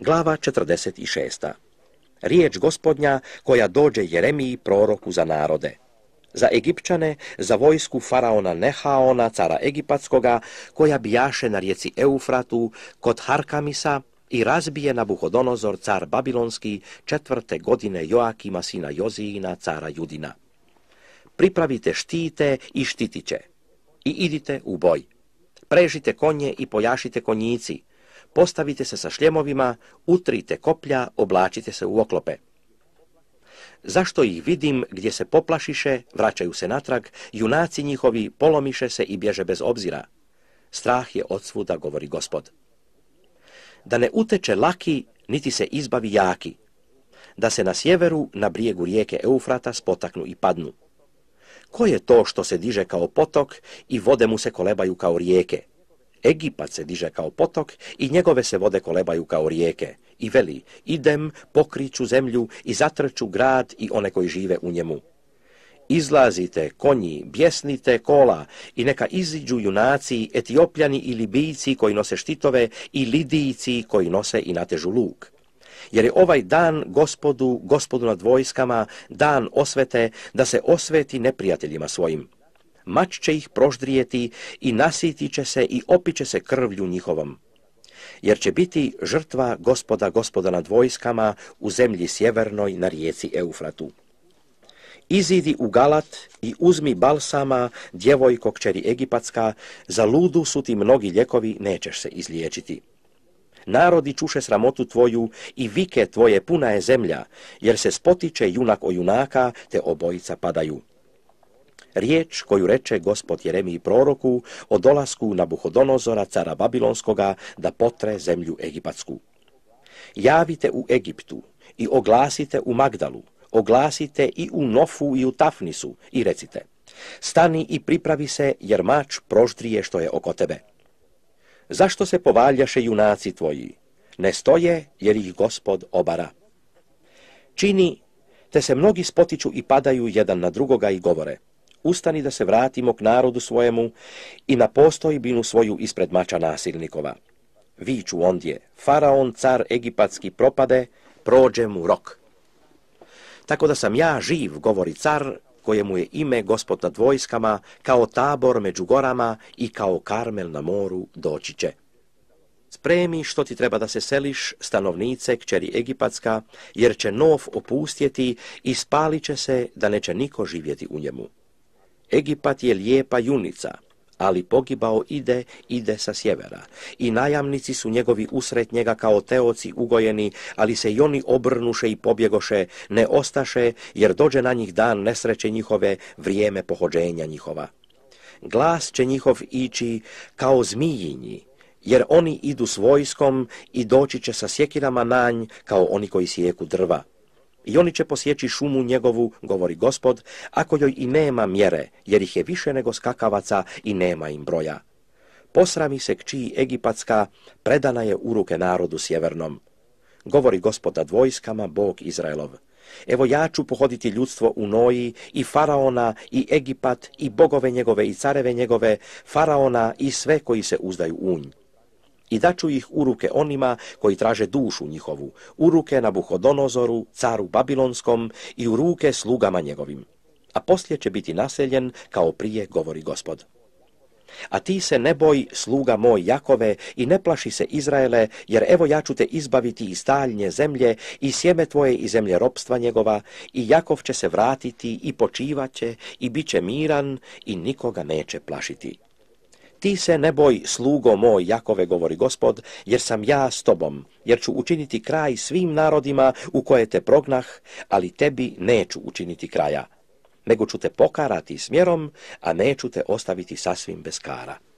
Glava 46. Riječ Gospodnja koja dođe Jeremiji proroku za narode. Za Egipćane, za vojsku faraona Nehaona, cara Egipatskoga, koja bijaše na rijeci Eufratu kod Harkamisa i razbije Nabuhodonozor, car Babilonski, 4. godine Joakima, sina Jozijina, cara Judina. Pripravite štite i štitiće i idite u boj. Prežite konje i pojašite konjici. Postavite se sa šljemovima, utrite koplja, oblačite se u oklope. Zašto ih vidim gdje se poplašiše, vraćaju se natrag, junaci njihovi polomiše se i bježe bez obzira. Strah je od svuda, govori Gospod. Da ne uteče laki, niti se izbavi jaki. Da se na sjeveru, na brijegu rijeke Eufrata, spotaknu i padnu. Ko je to što se diže kao potok i vode mu se kolebaju kao rijeke? Egipat se diže kao potok i njegove se vode kolebaju kao rijeke. I veli, idem, pokriću zemlju i zatrču grad i one koji žive u njemu. Izlazite, konji, bjesnite kola i neka iziđu junaci, Etiopljani i Libijci koji nose štitove i Lidijci koji nose i natežu luk. Jer je ovaj dan Gospodu nad vojskama, dan osvete, da se osveti neprijateljima svojim. Mač će ih proždrijeti i nasitit će se i opiće se krvlju njihovom. Jer će biti žrtva Gospoda nad vojskama u zemlji sjevernoj na rijeci Eufratu. Izidi u Galat i uzmi balsama, djevojko kćeri Egipatska, za ludu su ti mnogi lijekovi, nećeš se izliječiti. Narodi čuše sramotu tvoju i vike tvoje puna je zemlja, jer se spotiče junak o junaka, te obojica padaju. Riječ koju reče Gospod Jeremiji proroku o dolasku Nabuhodonozora, cara Babilonskoga, da potre zemlju Egipatsku. Javite u Egiptu i oglasite u Magdalu, oglasite i u Nofu i u Tafnisu i recite: stani i pripravi se, jer mač proždrije što je oko tebe. Zašto se povaljaše junaci tvoji? Ne stoje, jer ih Gospod obara. Čini, te se mnogi spotiču i padaju jedan na drugoga i govore: ustani da se vratimo k narodu svojemu i na postojbinu svoju ispred mača nasilnikova. Viču ondje: faraon, car egipatski propade, prođe mu rok. Tako da sam ja živ, govori car, kojemu je ime Gospod nad vojskama, kao Tabor među gorama i kao Karmel na moru doći će. Spremi što ti treba da se seliš, stanovnice kćeri Egipatska, jer će Nov opustjeti i spalit će se, da neće niko živjeti u njemu. Egipat je lijepa junica, ali pogibao ide sa sjevera. I najamnici su njegovi usred njega kao teoci ugojeni, ali se i oni obrnuše i pobjegoše, ne ostaše, jer dođe na njih dan nesreće njihove, vrijeme pohođenja njihova. Glas će njihov ići kao zmijinji, jer oni idu s vojskom i doći će sa sjekirama na nj, kao oni koji sijeku drva. I oni će posjeći šumu njegovu, govori Gospod, ako joj i nema mjere, jer ih je više nego skakavaca i nema im broja. Posrami se kći Egipatska, predana je u ruke narodu sjevernom. Govori Gospod nad vojskama, Bog Izraelov. Evo ja ću pohoditi ljudstvo u Noji, i faraona, i Egipat, i bogove njegove, i careve njegove, faraona i sve koji se uzdaju u nj. I daću ih u ruke onima koji traže dušu njihovu, u ruke Nabuhodonozoru, caru Babilonskom, i u ruke slugama njegovim. A poslije će biti naseljen kao prije, govori Gospod. A ti se ne boj, sluga moj Jakove, i ne plaši se Izraele, jer evo ja ću te izbaviti iz taljnje zemlje i sjeme tvoje iz zemlje ropstva njegova, i Jakov će se vratiti i počivaće i bit će miran i nikoga neće plašiti. Ti se ne boj, slugo moj Jakove, govori Gospod, jer sam ja s tobom, jer ću učiniti kraj svim narodima u koje te prognah, ali tebi neću učiniti kraja, nego ću te pokarati smjerom, a neću te ostaviti sasvim bez kara.